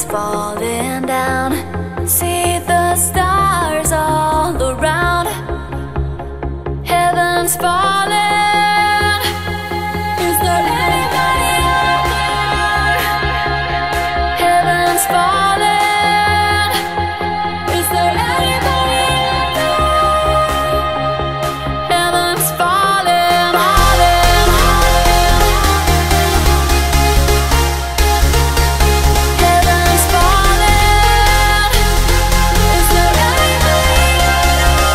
Heaven's falling down. See the stars all around. Heaven's falling. Is there anybody out there? Heaven's falling. Is there anybody out there? Heaven's falling, falling, Heaven's falling. Is there anybody out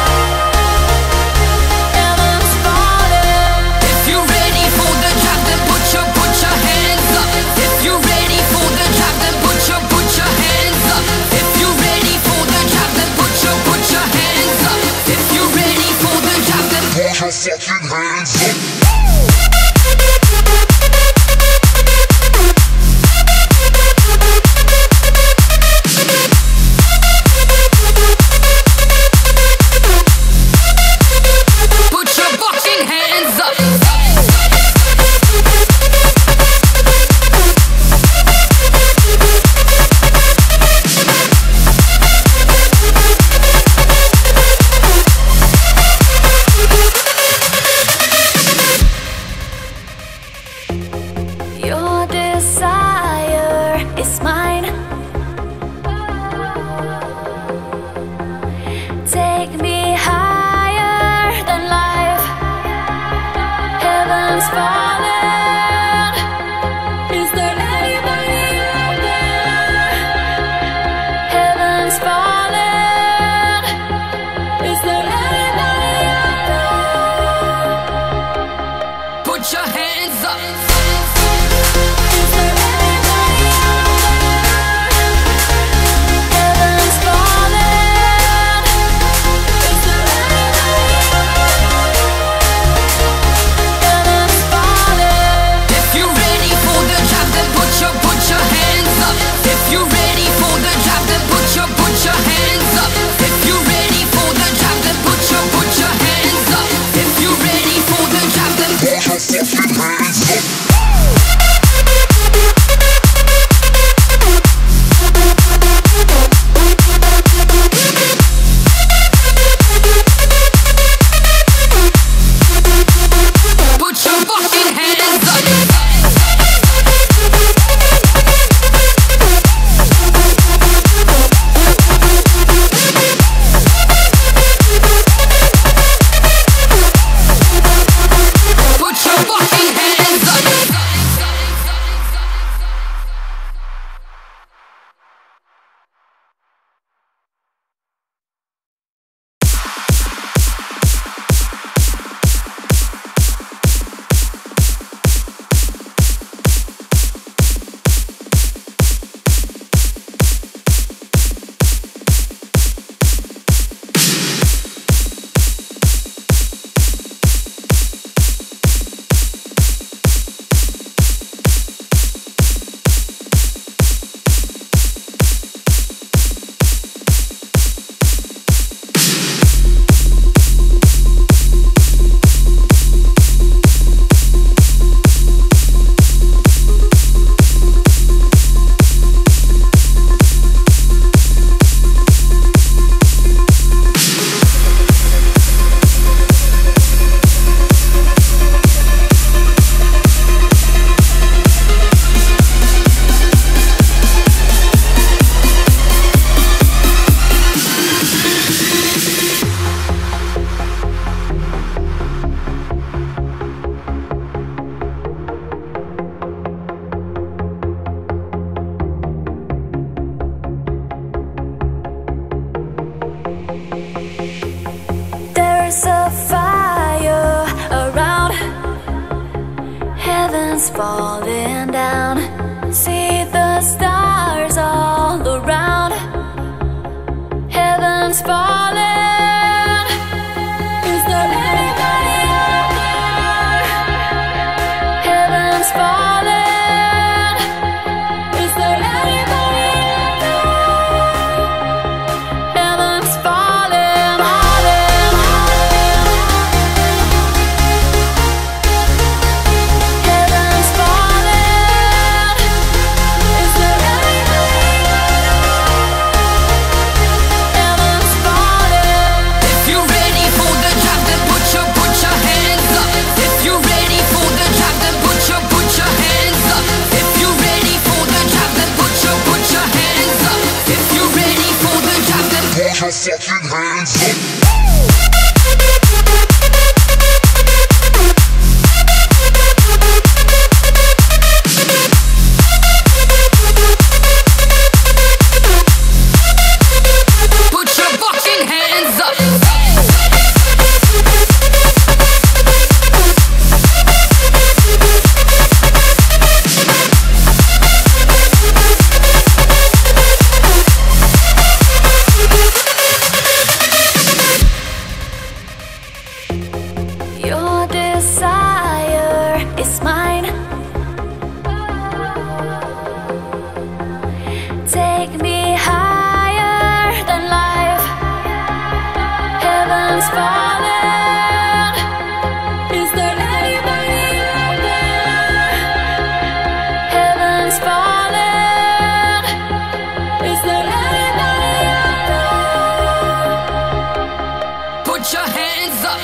there? Heaven's falling. If you're ready for the job, then put your hands up. If you're ready for the job, then put your hands up. If you're ready for the job, then put your hands up. If you're ready for the job, then put your fucking hands up. Put your fucking hands up. Your desire is mine. Take me higher than life. Heaven's falling. Is there anybody out there? Heaven's falling. Is there anybody out there? Put your hands up. Is there anybody out there? Heaven's falling. Is there anybody out there? Heaven's falling. If you're ready for the job, then put your hands up. If you're ready for the job, then put your hands up. If you're ready for the job, then put your hands up. If you're ready for the job, then put your fucking hands up. Put your fucking hands up. Put your fucking hands up. There's a fire around. Heaven's falling down. See the stars all around. Heaven's falling. Is there anybody out there? Heaven's falling. Is there anybody out there? Heaven's falling, falling, Heaven's falling. fucking hands up. Your desire is mine. Take me higher than life. Heaven's fallen. Is there anybody out there? Heaven's fallen. Is there anybody out there? Put your hands up.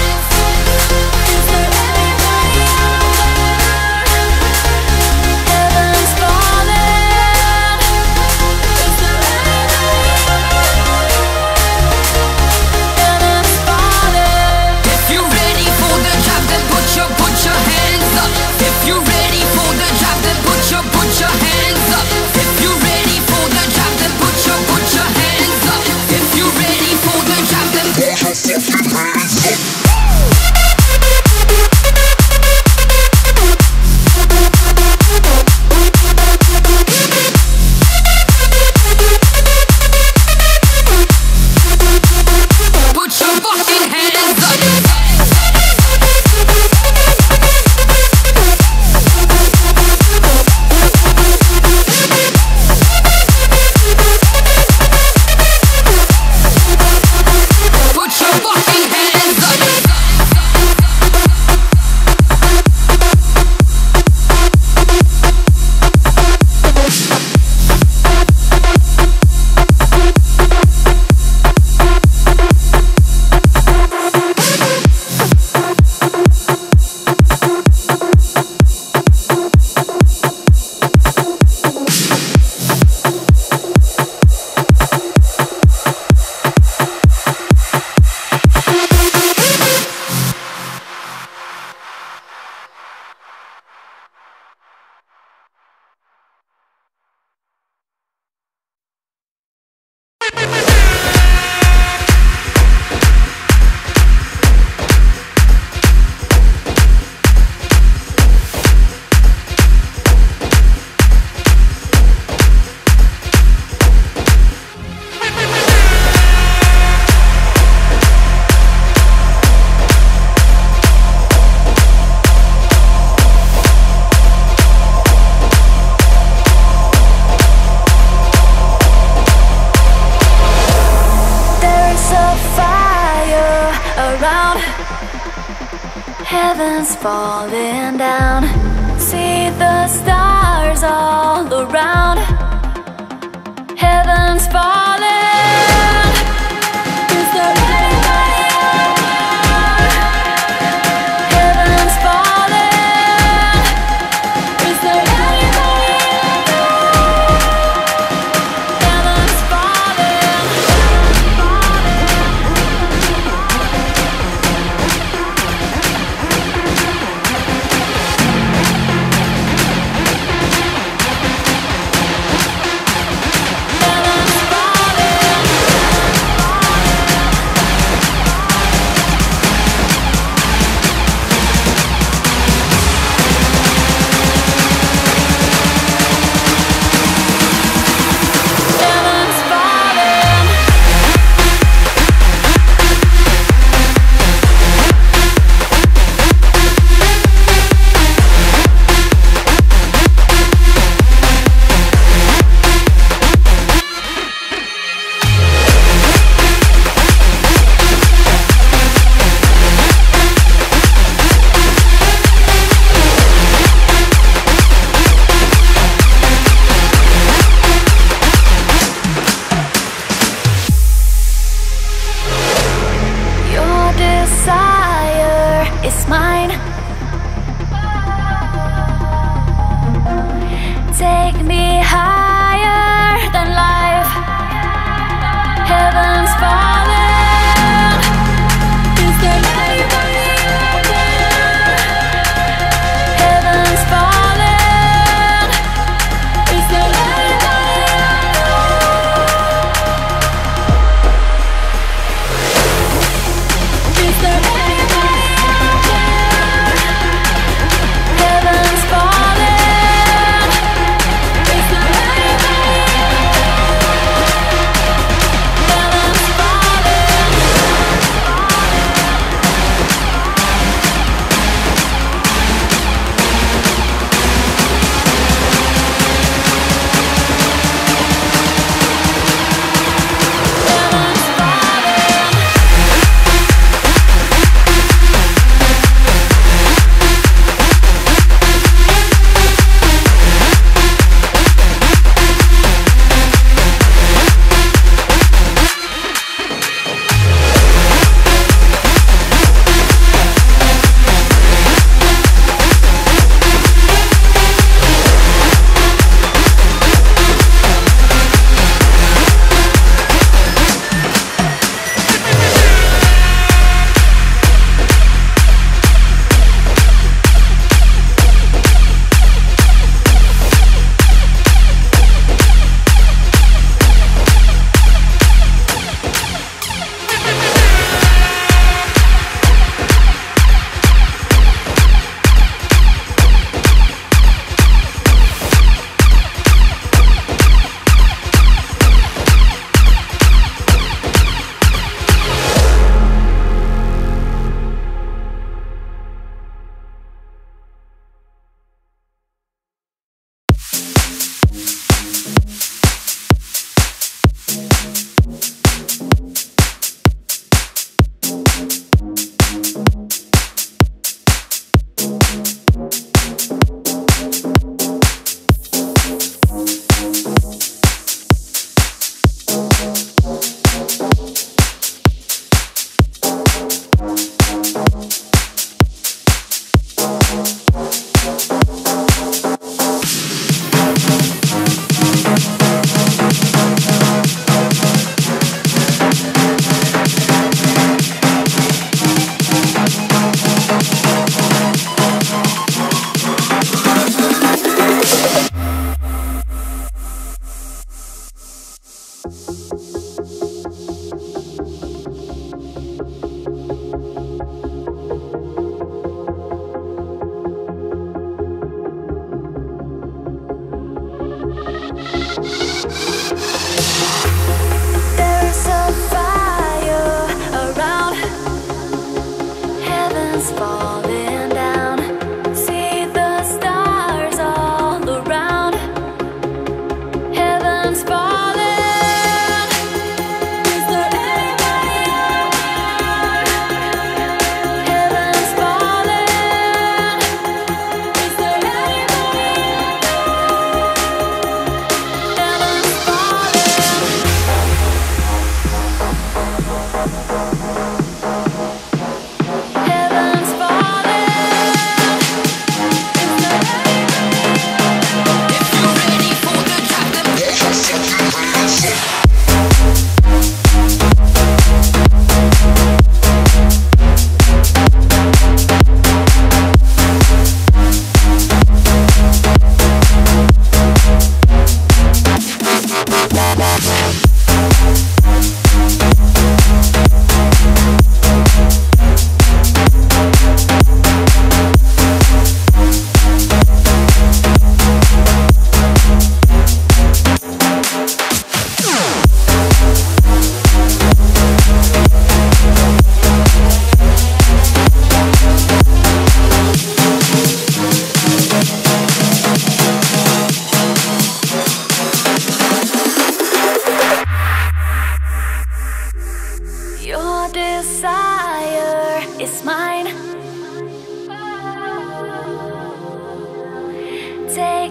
Heaven's falling down. See the stars all around. Heaven's falling. Is there anybody out there? Heaven's falling. Is there anybody out there? Heaven's falling.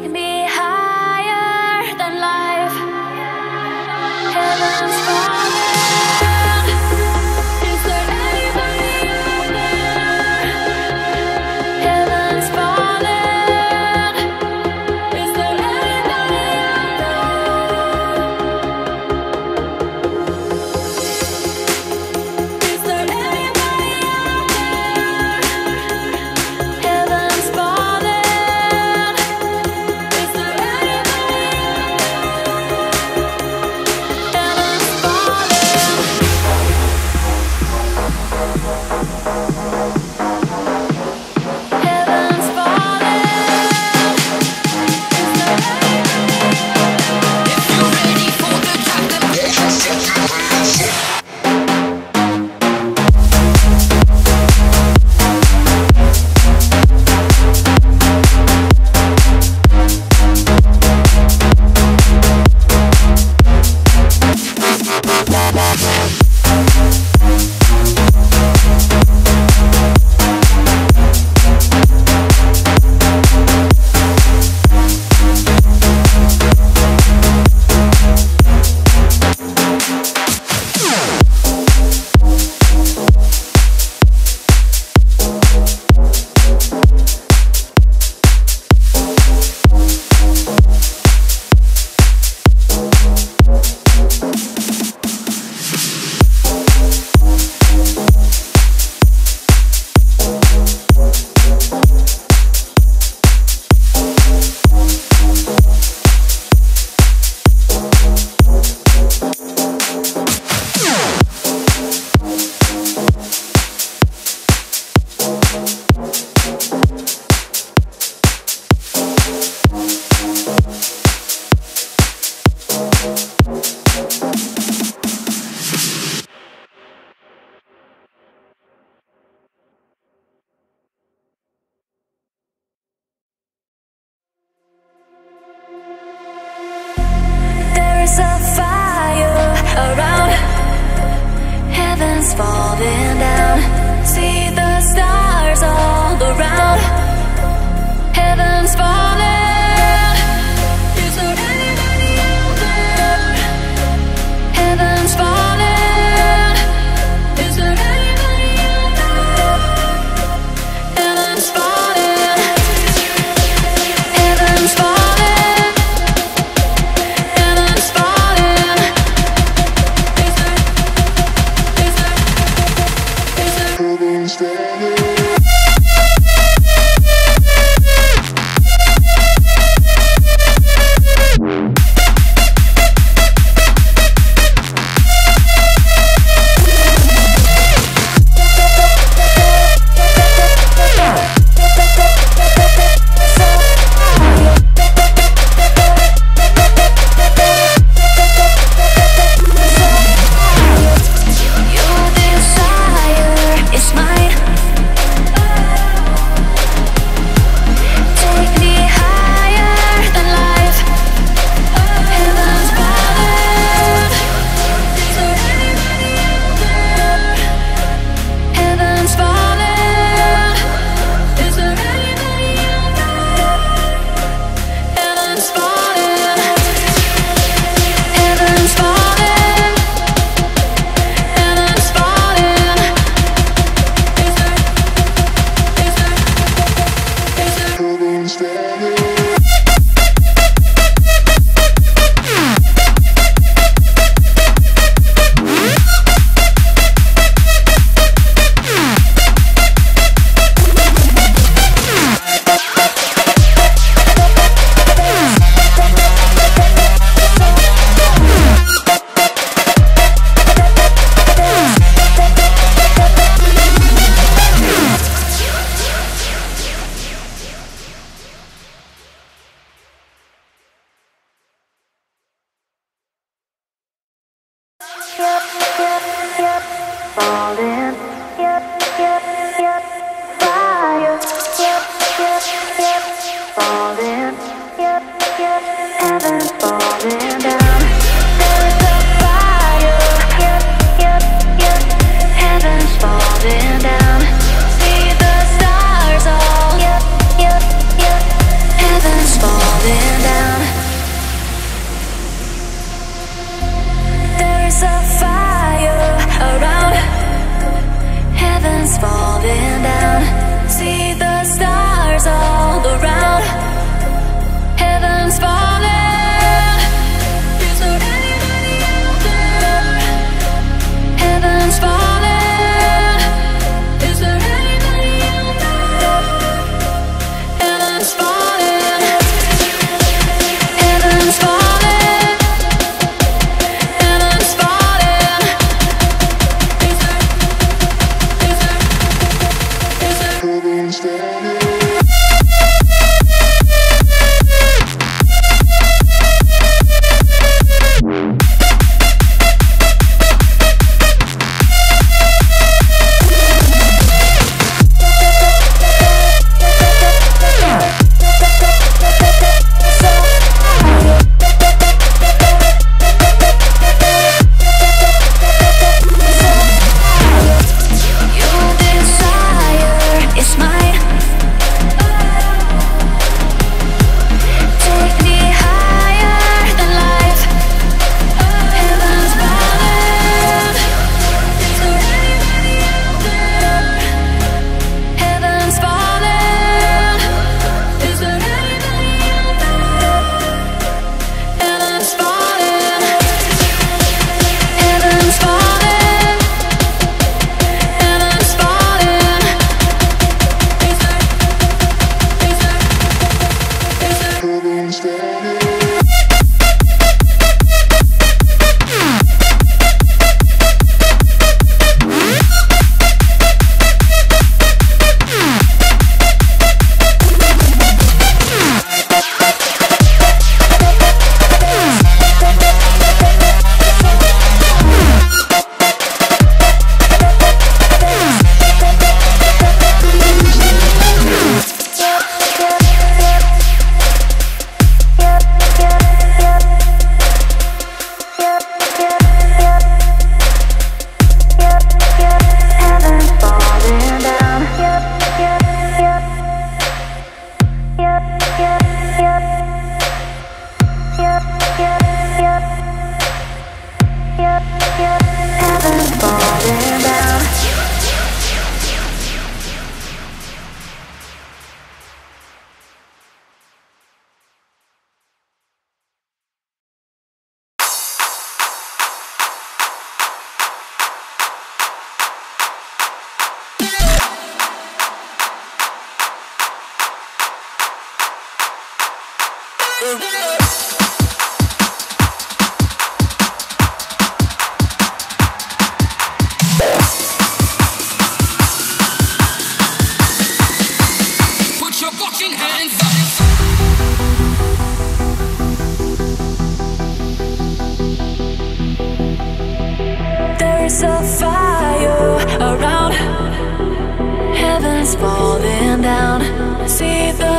Take me higher than life. Heaven's falling. Is there anybody out there? Heaven's falling. Is there anybody out there? Is there anybody out there? Heaven's falling. Is there anybody out there? Heaven's Heaven's falling. Is there If you're ready for the drop, then There's a fire around. Heaven's falling down. See the stars all around. Heaven's falling. Is there anybody out there? Heaven's falling. Is there anybody out there? Heaven's falling. Heaven's falling. Heaven's falling. Is there Heaven's falling. Your desire is mine. Take me higher than life. Heaven's falling. Is there anybody out there? Heaven's falling. Is there anybody out there? Heaven's falling. Heaven's falling. Heaven's falling. Is there Heaven's falling. Falling, fire, falling, heaven's falling down. There's a fire, heaven's falling down. See the stars all, heaven's falling. Put your fucking hands up. There's a fire around, heaven's falling down. See the